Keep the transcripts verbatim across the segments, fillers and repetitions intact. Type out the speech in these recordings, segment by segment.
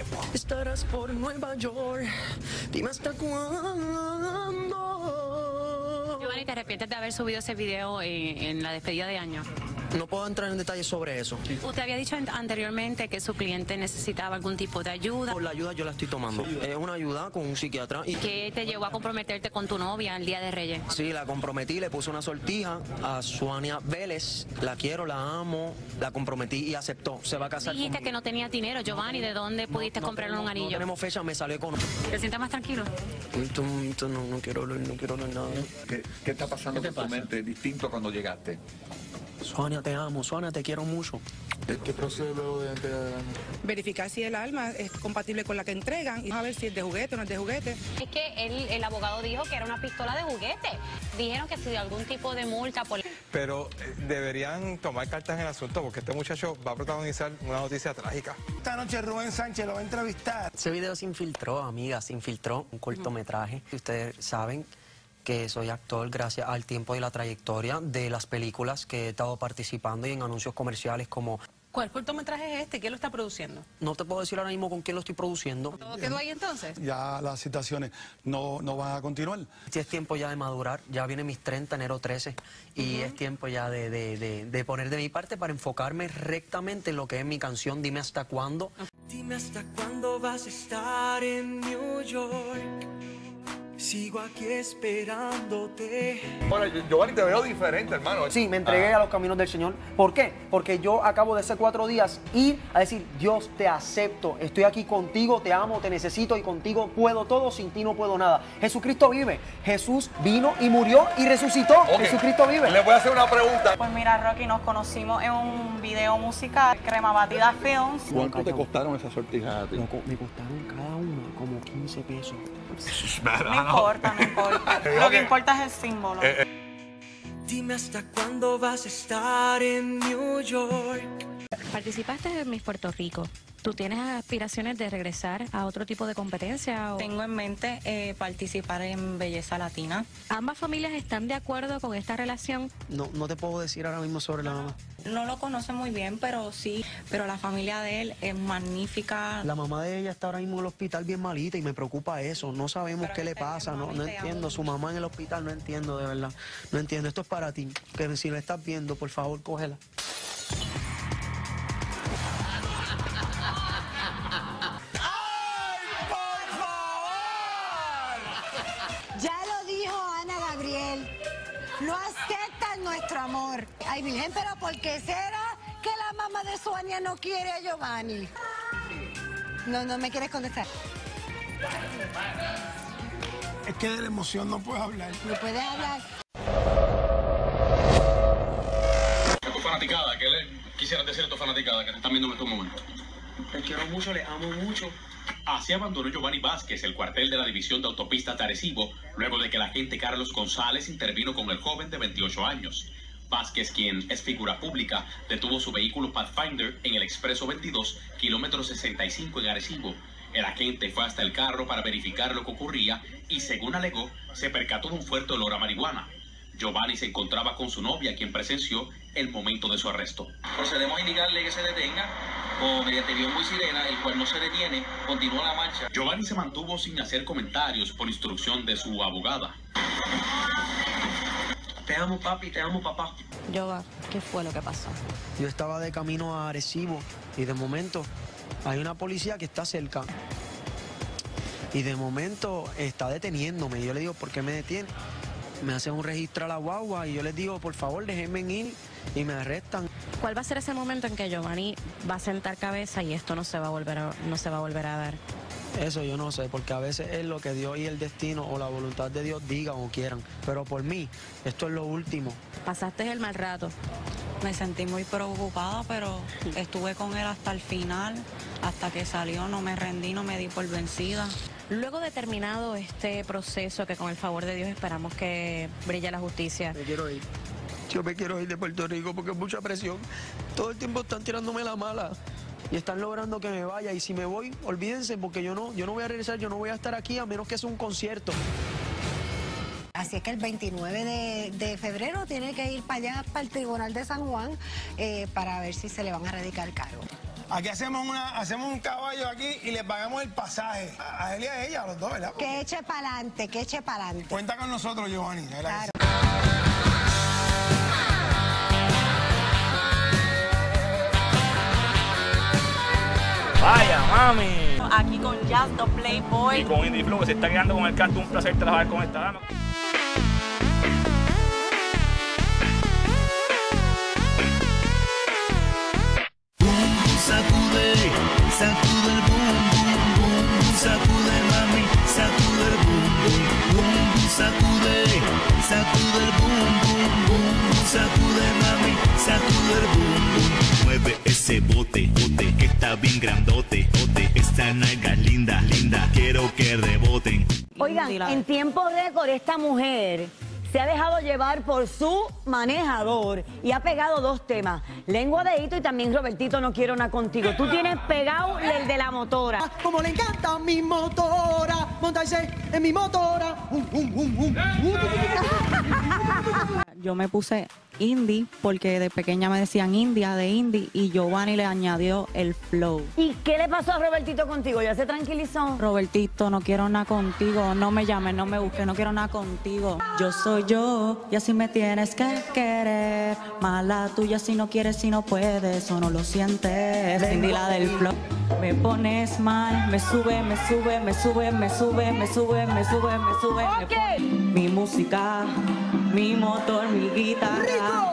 Estarás por Nueva York, dime hasta cuándo. Giovanni, ¿te arrepientes de haber subido ese video en, en la despedida de año? No puedo entrar en detalles sobre eso. Usted había dicho anteriormente que su cliente necesitaba algún tipo de ayuda. Por la ayuda yo la estoy tomando. Es una ayuda con un psiquiatra. Y... ¿Qué te llevó a comprometerte con tu novia el Día de Reyes? Sí, la comprometí, le puse una sortija a Suania Vélez. La quiero, la amo, la comprometí y aceptó. Se va a casar Dijiste conmigo. que no tenía dinero, Giovanni. ¿De dónde No, pudiste no comprarle tenemos, un anillo? No tenemos fecha, me salió con... ¿Te sientes más tranquilo? Esto, esto no, no quiero hablar, no quiero hablar nada. ¿Qué, qué está pasando ¿Qué te por tu pasa? mente distinto cuando llegaste? Suania, te amo, Suania, te quiero mucho. ¿Qué procede luego de, de, Verificar si el arma es compatible con la que entregan y a ver si es de juguete o no es de juguete. Es que él, el abogado dijo que era una pistola de juguete. Dijeron que si algún tipo de multa por... Pero eh, deberían tomar cartas en el asunto porque este muchacho va a protagonizar una noticia trágica. Esta noche Rubén Sánchez lo va a entrevistar. Ese video se infiltró, amiga, se infiltró un cortometraje. Ustedes saben que soy actor gracias al tiempo y la trayectoria de las películas que he estado participando y en anuncios comerciales como... ¿Cuál cortometraje es este? ¿Quién lo está produciendo? No te puedo decir ahora mismo con quién lo estoy produciendo. ¿Todo quedó ahí entonces? Ya las citaciones no, no van a continuar. Sí, es tiempo ya de madurar, ya viene mis treinta, enero trece, y uh-huh. es tiempo ya de, de, de, de poner de mi parte para enfocarme rectamente en lo que es mi canción, Dime Hasta Cuándo. Dime hasta cuándo vas a estar en New York. Sigo aquí esperándote. Bueno, Giovanni, te veo diferente, hermano. Sí, me entregué ah. a los caminos del Señor. ¿Por qué? Porque yo acabo de hace cuatro días ir a decir, Dios, te acepto, estoy aquí contigo, te amo, te necesito y contigo puedo todo, sin ti no puedo nada. Jesucristo vive. Jesús vino y murió y resucitó. Okay. Jesucristo vive. Le voy a hacer una pregunta. Pues mira, Rocky, nos conocimos en un video musical, Crema Batida Films. ¿Cuánto te costaron esas sortijas a ti? Me costaron cada una como quince pesos. No importa, no importa. Lo que importa es el símbolo. Eh, eh. Dime hasta cuándo vas a estar en New York. Participaste en Miss Puerto Rico. ¿Tú tienes aspiraciones de regresar a otro tipo de competencia? O... Tengo en mente eh, participar en Belleza Latina. ¿Ambas familias están de acuerdo con esta relación? No, no te puedo decir ahora mismo sobre la mamá. No lo conoce muy bien, pero sí, pero la familia de él es magnífica. La mamá de ella está ahora mismo en el hospital bien malita y me preocupa eso. No sabemos pero qué le pasa, no, no entiendo. Su mamá en el hospital, no entiendo, de verdad. No entiendo. Esto es para ti. Que si lo estás viendo, por favor, cógela. Ya lo dijo Ana Gabriel, no aceptan nuestro amor. Ay, Virgen, pero ¿por qué será que la mamá de Suania no quiere a Giovanni? No, no me quieres contestar. Es que de la emoción no puedes hablar. No puedes hablar. A tu fanaticada, ¿qué le quisieras decir a tu fanaticada que te están viendo en estos momentos? Te quiero mucho, les amo mucho. Así abandonó Giovanni Vázquez el cuartel de la división de autopistas de Arecibo, luego de que el agente Carlos González intervino con el joven de veintiocho años. Vázquez, quien es figura pública, detuvo su vehículo Pathfinder en el expreso veintidós, kilómetro sesenta y cinco en Arecibo. El agente fue hasta el carro para verificar lo que ocurría y, según alegó, se percató de un fuerte olor a marihuana. Giovanni se encontraba con su novia, quien presenció el momento de su arresto. Procedemos a indicarle que se detenga o mediante biombo y sirena, el cual no se detiene, continúa la marcha. Giovanni se mantuvo sin hacer comentarios por instrucción de su abogada. Te amo, papi, te amo, papá. Yoga, ¿qué fue lo que pasó? Yo estaba de camino a Arecibo y de momento hay una policía que está cerca. Y de momento está deteniéndome. Y yo le digo, ¿por qué me detiene? Me hacen un registro a la guagua y yo les digo, por favor, déjenme ir y me arrestan. ¿Cuál va a ser ese momento en que Giovanni va a sentar cabeza y esto no se va a volver a, no se va a volver a dar? Eso yo no sé, porque a veces es lo que Dios y el destino o la voluntad de Dios digan o quieran. Pero por mí, esto es lo último. Pasaste el mal rato. Me sentí muy preocupada, pero estuve con él hasta el final, hasta que salió, no me rendí, no me di por vencida. Luego de terminado este proceso, que con el favor de Dios esperamos que brille la justicia. Me quiero ir. Yo me quiero ir de Puerto Rico porque es mucha presión. Todo el tiempo están tirándome la mala y están logrando que me vaya. Y si me voy, olvídense, porque yo no, yo no voy a regresar, yo no voy a estar aquí a menos que sea un concierto. Así es que el veintinueve de, de febrero tiene que ir para allá, para el Tribunal de San Juan, eh, para ver si se le van a radicar cargos. Aquí hacemos una, hacemos un caballo aquí y le pagamos el pasaje. A, a él y a ella, a los dos, ¿verdad? Que eche para adelante, que eche para adelante. Cuenta con nosotros, Giovanni. Claro. Vaya, mami. Aquí con Jazz, The Playboy. Y con Indie Flow, que se está quedando con el canto. Un placer trabajar con esta dama. Sacude, sacude el boom, boom, boom, sacude mami, sacude el boom, boom, boom, sacude, sacude el boom, boom, boom, sacude mami, sacude el boom, boom. Mueve ese bote, bote, que está bien grandote, bote, esta nalga linda, linda, quiero que reboten. Oigan, en tiempo récord esta mujer se ha dejado llevar por su manejador y ha pegado dos temas, Lengua de Hito y también Robertito, No Quiero Nada Contigo. Tú tienes pegado el de la motora. Como le encanta mi motora, montarse en mi motora. Um, um, um, um. Yo me puse indie porque de pequeña me decían India, de indie, y Giovanni le añadió el flow. ¿Y qué le pasó a Robertito contigo? ¿Ya se tranquilizó? Robertito, no quiero nada contigo, no me llames, no me busques, no quiero nada contigo. Yo soy yo y así me tienes que querer. Mala tuya si no quieres, si no puedes o no lo sientes. Indie, la del flow. Me pones mal, me sube, me sube, me sube, me sube, me sube, me sube, me sube. Okay. Mi música, mi motor, mi guitarra.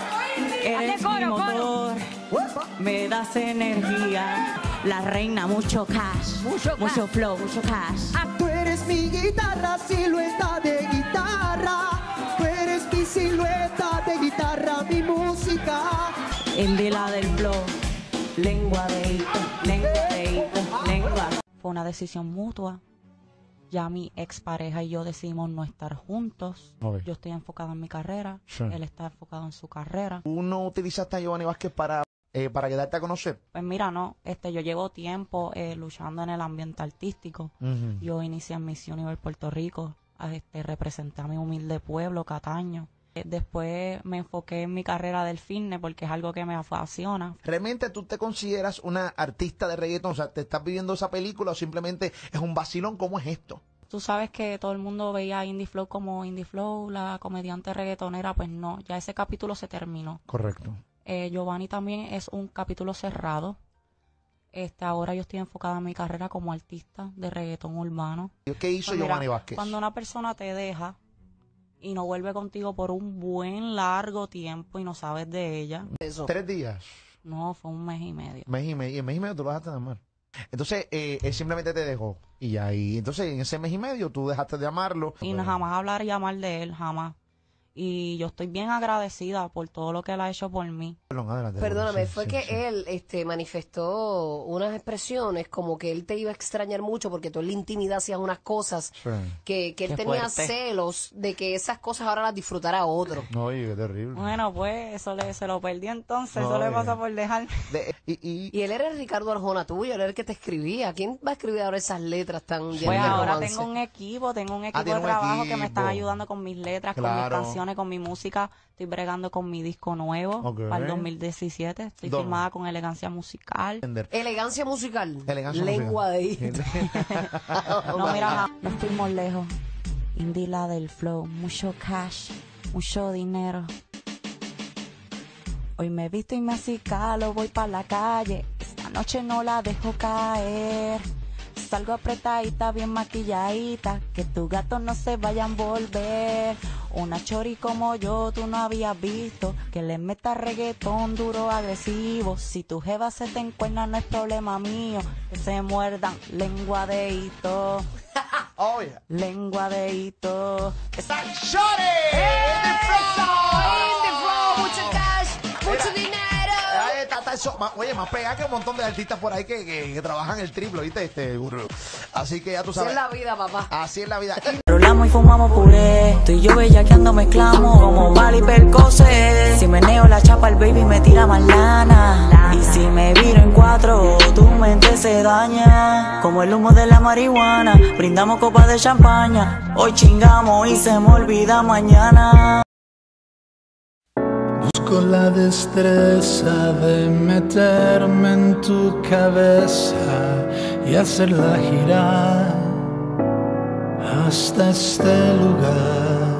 Eres coro, mi motor, me das energía. La reina, mucho cash, mucho, mucho cash. flow, mucho cash. Tú eres mi guitarra, silueta de guitarra. Tú eres mi silueta de guitarra, mi música. Indie, la del flow. Lengua de hito, lengua de hito, lengua. Fue una decisión mutua. Ya mi expareja y yo decidimos no estar juntos. Okay. Yo estoy enfocado en mi carrera, sí. Él está enfocado en su carrera. ¿Tú no utilizaste a Giovanni Vázquez para, eh, para quedarte a conocer? Pues mira, no, este, yo llevo tiempo eh, luchando en el ambiente artístico. Uh-huh. Yo inicié en Miss Universe Puerto Rico, a, este, representé a mi humilde pueblo, Cataño. Después me enfoqué en mi carrera del fitness porque es algo que me apasiona. ¿Realmente tú te consideras una artista de reggaetón? O sea, ¿te estás viviendo esa película o simplemente es un vacilón? ¿Cómo es esto? Tú sabes que todo el mundo veía a Indie Flow como Indie Flow, la comediante reggaetonera. Pues no, ya ese capítulo se terminó. Correcto. Eh, Giovanni también es un capítulo cerrado. Este, ahora yo estoy enfocada en mi carrera como artista de reggaetón urbano. ¿Qué hizo pues mira, Giovanni Vázquez? Cuando una persona te deja y no vuelve contigo por un buen largo tiempo y no sabes de ella. Eso. ¿Tres días? No, fue un mes y medio. Mes y medio. Y en mes y medio tú lo dejaste de amar. Entonces, eh, él simplemente te dejó. Y ahí, entonces, en ese mes y medio tú dejaste de amarlo. Y no, jamás hablar y amar de él, jamás. Y yo estoy bien agradecida por todo lo que él ha hecho por mí. Perdón, adelante, Perdóname, sí, fue sí, que sí. él este, manifestó unas expresiones como que él te iba a extrañar mucho porque tú en la intimidad hacías unas cosas sí. que, que él Qué tenía fuerte. celos de que esas cosas ahora las disfrutara otro. Oye, qué terrible. Bueno, pues eso le, se lo perdí entonces, no, eso le bien. pasa por dejar. De, y, y, y él era el Ricardo Arjona tuyo, él era el que te escribía. ¿Quién va a escribir ahora esas letras tan llenas Pues de ahora romance? tengo un equipo, tengo un equipo Ah, de un trabajo equipo. que me están ayudando con mis letras, Claro. con mis canciones, con mi música. Estoy bregando con mi disco nuevo Okay. para el dos mil diecisiete. Estoy ¿Dónde? firmada con Elegancia Musical. Elegancia musical. Elegancia Lengua musical. de hito. No, mira, no fuimos lejos. Indie, la del flow, mucho cash, mucho dinero. Hoy me visto y me acicalo, voy para la calle. Esta noche no la dejo caer. Salgo apretadita, bien maquilladita, que tu gato no se vaya a envolver. Una chori como yo tú no habías visto, que le meta reggaetón duro, agresivo. Si tu jeva se te encuerna no es problema mío, que se muerdan, lengua de hito. Oh, yeah. Lengua de hito. ¡Esa chori! Indie Flow, mucho cash, mucho dinero. Ahí está, está eso. Oye, más pegada que un montón de artistas por ahí que, que, que trabajan el triple, ¿viste? Este, burro. Así que ya tú sabes. Así es la vida, papá. Así es la vida. Rolamos y fumamos puré, tú y yo bellaqueando mezclamos como Bali Percocet. Si meneo la chapa el baby me tira más lana, y si me viro en cuatro tu mente se daña. Como el humo de la marihuana, brindamos copas de champaña. Hoy chingamos y se me olvida mañana. Conozco la destreza de meterme en tu cabeza y hacerla girar hasta este lugar.